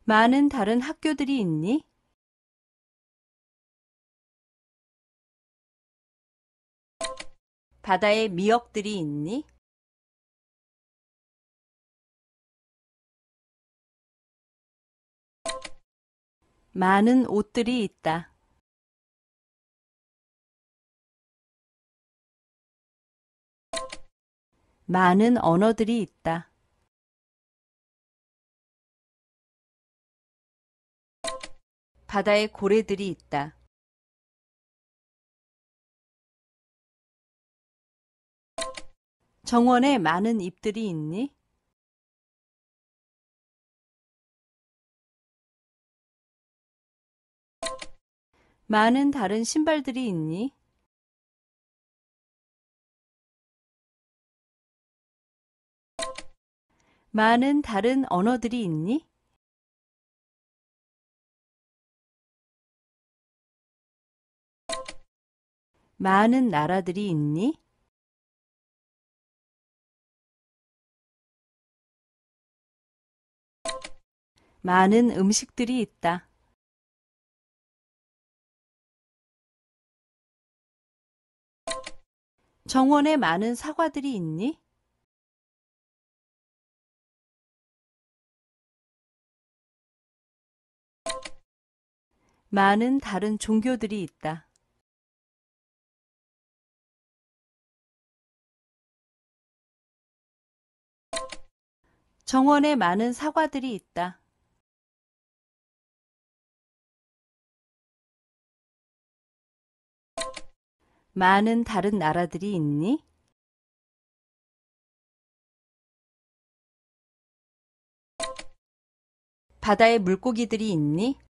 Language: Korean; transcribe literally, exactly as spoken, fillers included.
많은 다른 학교들이 있니? 바다에 미역들이 있니? 많은 옷들이 있다. 많은 언어들이 있다. 바다에 고래들이 있다. 정원에 많은 잎들이 있니? 많은 다른 신발들이 있니? 많은 다른 언어들이 있니? 많은 나라들이 있니? 많은 음식들이 있다. 정원에 많은 사과들이 있니? 많은 다른 종교들이 있다. 정원에 많은 사과들이 있다. 많은 다른 나라들이 있니? 바다에 물고기들이 있니?